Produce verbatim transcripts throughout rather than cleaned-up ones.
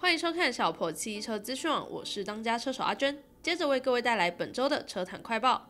欢迎收看小婆汽车资讯网，我是当家车手阿娟。接着为各位带来本周的车坛快报。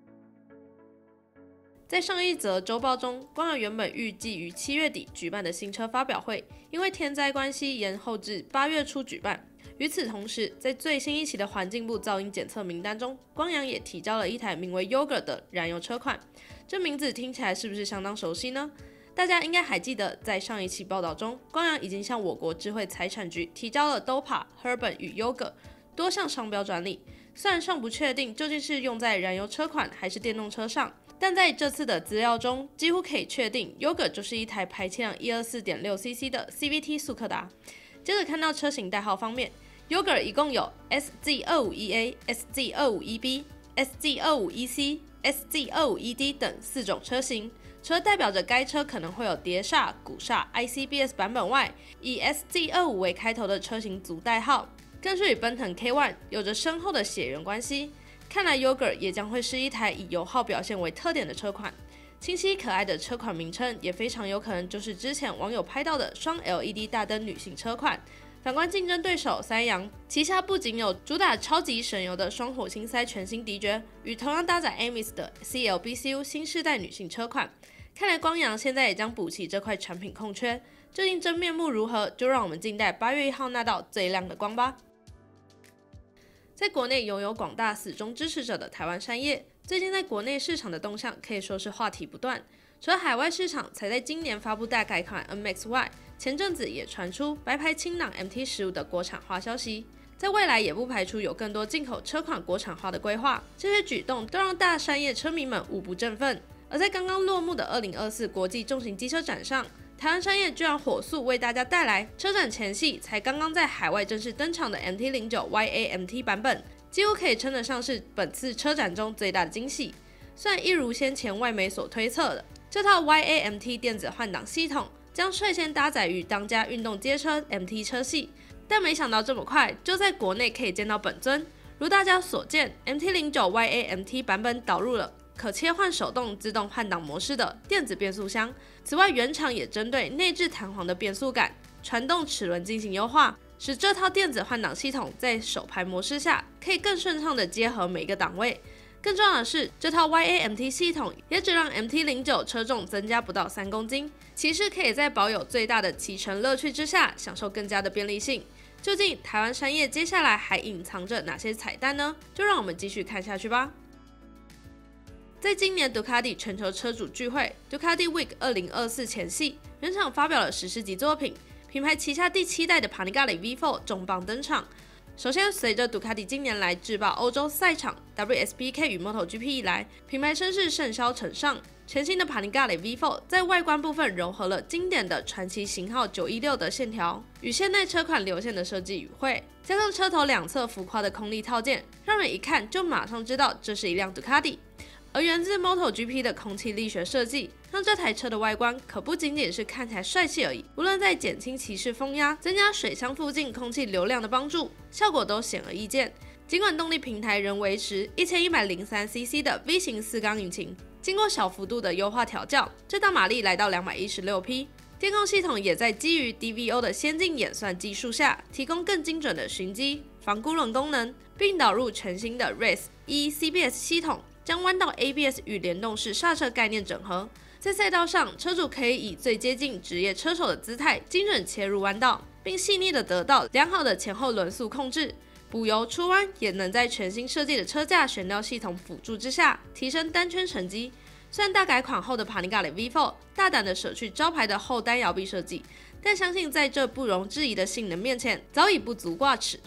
在上一则周报中，光阳原本预计于七月底举办的新车发表会，因为天灾关系延后至八月初举办。与此同时，在最新一期的环境部噪音检测名单中，光阳也提交了一台名为 Yoga 的燃油车款。这名字听起来是不是相当熟悉呢？大家应该还记得，在上一期报道中，光阳已经向我国智慧财产局提交了 D O P A、Herban 与 Yoga 多项商标专利。虽然尚不确定究竟是用在燃油车款还是电动车上，但在这次的资料中，几乎可以确定 Yoga 就是一台排气量 一百二十四点六 C C 的 C V T 速克达。接着看到车型代号方面， Yoga 一共有 S Z 二五一 A、S Z 二五一 B、S Z 二五一 C、S Z 二五一 D 等四种车型。除了代表着该车可能会有碟刹、鼓刹、I C B S 版本外，以 S Z 二五 为开头的车型族代号，更是与奔腾 K 一 有着深厚的血缘关系。看来 Yoga 也将会是一台以油耗表现为特点的车款。清晰可爱的车款名称，也非常有可能就是之前网友拍到的双 L E D 大灯女性车款。反观竞争对手三洋，旗下不仅有主打超级省油的双火星塞全新迪爵，与同样搭载 A M I S 的 C L B C U 新世代女性车款。看来光阳现在也将补齐这块产品空缺，究竟真面目如何，就让我们静待八月一号那道最亮的光吧。在国内拥有广大死忠支持者的台湾山叶，最近在国内市场的动向可以说是话题不断。除了海外市场才在今年发布大改款 N M A X 外，前阵子也传出白牌清朗 M T 十五 的国产化消息，在未来也不排除有更多进口车款国产化的规划。这些举动都让大山叶车迷们无不振奋。而在刚刚落幕的二零二四国际重型机车展上，台湾山叶居然火速为大家带来车展前夕才刚刚在海外正式登场的 M T 零九 Y A M T 版本，几乎可以称得上是本次车展中最大的惊喜。虽然一如先前外媒所推测的，这套 Y A M T 电子换挡系统将率先搭载于当家运动街车 M T 车系，但没想到这么快就在国内可以见到本尊。如大家所见 ，M T 零九 Y A M T 版本导入了可切换手动自动换挡模式的电子变速箱。此外，原厂也针对内置弹簧的变速杆、传动齿轮进行优化，使这套电子换挡系统在手排模式下可以更顺畅地结合每个档位。更重要的是，这套 Y A M T 系统也只让 M T 零九 车重增加不到三公斤，骑士可以在保有最大的骑乘乐趣之下，享受更加的便利性。究竟台湾山叶接下来还隐藏着哪些彩蛋呢？就让我们继续看下去吧。在今年杜卡迪全球车主聚会 Ducati Week 二零二四前夕，原厂发表了史诗级作品，品牌旗下第七代的 Panigale V 四 重磅登场。首先，随着杜卡迪近年来制霸欧洲赛场 W S B K 与 MotoGP 以来，品牌声势甚嚣尘上。全新的 Panigale V 四 在外观部分糅合了经典的传奇型号九一六的线条，与现代车款流线的设计语汇，加上车头两侧浮夸的空力套件，让人一看就马上知道这是一辆杜卡迪。而源自 MotoGP 的空气力学设计，让这台车的外观可不仅仅是看起来帅气而已，无论在减轻骑士风压、增加水箱附近空气流量的帮助，效果都显而易见。尽管动力平台仍维持一千一百零三 C C 的 V 型四缸引擎，经过小幅度的优化调教，最大马力来到两百一十六匹。电控系统也在基于 D V O 的先进演算技术下，提供更精准的循迹、防孤轮功能，并导入全新的 Race E C B S 系统，将弯道 A B S 与联动式刹车概念整合。在赛道上，车主可以以最接近职业车手的姿态，精准切入弯道，并细腻地得到良好的前后轮速控制。补油出弯也能在全新设计的车架悬吊系统辅助之下，提升单圈成绩。虽然大改款后的 Panigale V 四 大胆地舍去招牌的后单摇臂设计，但相信在这不容置疑的性能面前，早已不足挂齿。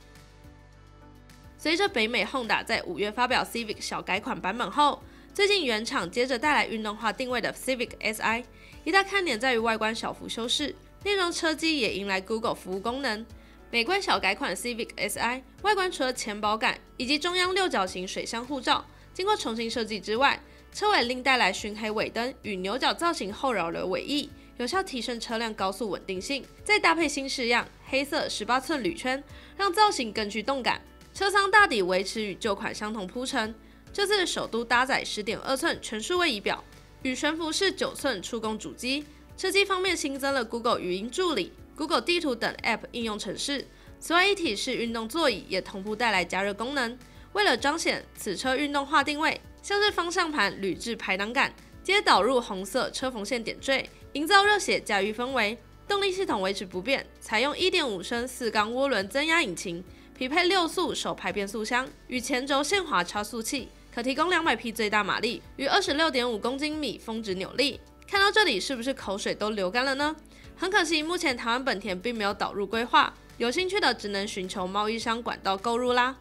随着北美 Honda 在五月发表 Civic 小改款版本后，最近原厂接着带来运动化定位的 Civic S I， 一大看点在于外观小幅修饰，内容车机也迎来 Google 服务功能。美观小改款 Civic S I 外观除了前保杆以及中央六角形水箱护罩经过重新设计之外，车尾另带来熏黑尾灯与牛角造型后扰流尾翼，有效提升车辆高速稳定性。再搭配新式样黑色十八寸铝圈，让造型更具动感。车舱大底维持与旧款相同铺陈，这次首都搭载 十点二寸全数位仪表，与悬浮式九寸触控主机。车机方面新增了 Google 语音助理、Google 地图等 App 应用程式， 此外，一体式运动座椅也同步带来加热功能。为了彰显此车运动化定位，像是方向盘铝制排挡杆皆导入红色车缝线点缀，营造热血驾驭氛围。动力系统维持不变，采用 一点五 升四缸涡轮增压引擎，匹配六速手排变速箱与前轴限滑超速器，可提供两百匹最大马力与 二十六点五公斤米峰值扭力。看到这里，是不是口水都流干了呢？很可惜，目前台湾本田并没有导入规划，有兴趣的只能寻求贸易商管道购入啦。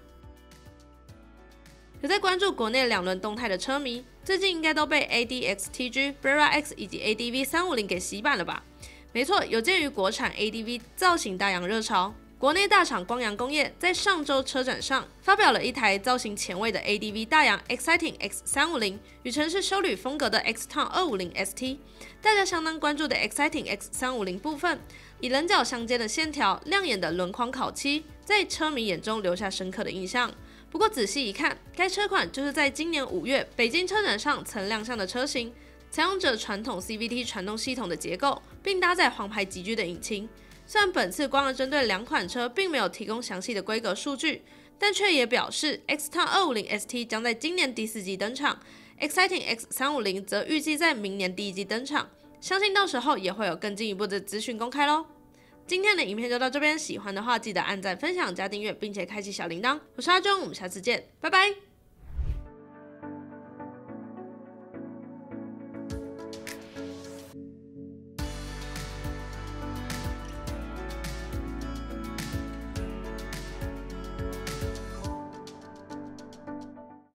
有在关注国内两轮动态的车迷，最近应该都被 A D X T G、Brera X 以及 A D V 三五零给洗版了吧？没错，有鉴于国产 A D V 造型大洋热潮，国内大厂光阳工业在上周车展上发表了一台造型前卫的 A D V 大洋 Exciting X 三五零与城市休旅风格的 Xton 二五零 S T。大家相当关注的 Exciting X 三五零部分，以棱角相间的线条、亮眼的轮框烤漆，在车迷眼中留下深刻的印象。不过仔细一看，该车款就是在今年五月北京车展上曾亮相的车型，采用着传统 C V T 传动系统的结构，并搭载黄牌极具的引擎。虽然本次光儿针对两款车并没有提供详细的规格数据，但却也表示 Xton 二五零 S T 将在今年第四季登场 ，Exciting X 三五零则预计在明年第一季登场。相信到时候也会有更进一步的资讯公开咯。今天的影片就到这边，喜欢的话记得按赞、分享、加订阅，并且开启小铃铛。我是阿忠，我们下次见，拜拜。